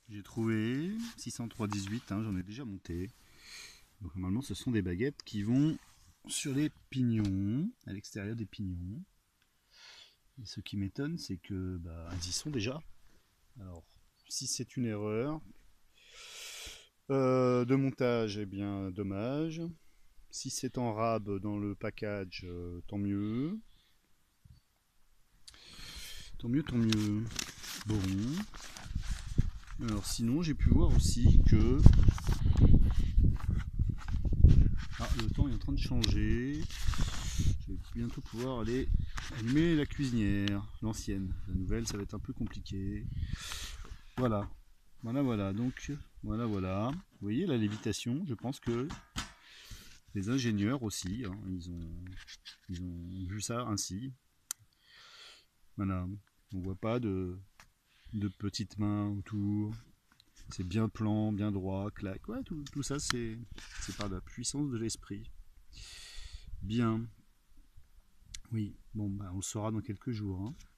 J'ai trouvé 603,18, hein, j'en ai déjà monté. Donc normalement ce sont des baguettes qui vont sur les pignons, à l'extérieur des pignons. Et ce qui m'étonne, c'est que elles y sont déjà. Alors si c'est une erreur de montage, eh bien dommage. Si c'est en rab dans le package, tant mieux. Tant mieux, tant mieux. Bon. Alors sinon j'ai pu voir aussi que le temps est en train de changer. Je vais bientôt pouvoir aller allumer la cuisinière, l'ancienne. La nouvelle, ça va être un peu compliqué. Voilà, voilà. Donc voilà. Vous voyez la lévitation. Je pense que les ingénieurs aussi, hein, ils ont vu ça ainsi. Voilà, on voit pas de petites mains autour. C'est bien plan, bien droit, clac. Ouais, tout ça, c'est par la puissance de l'esprit. Bien. Oui, bon, on le saura dans quelques jours. Hein.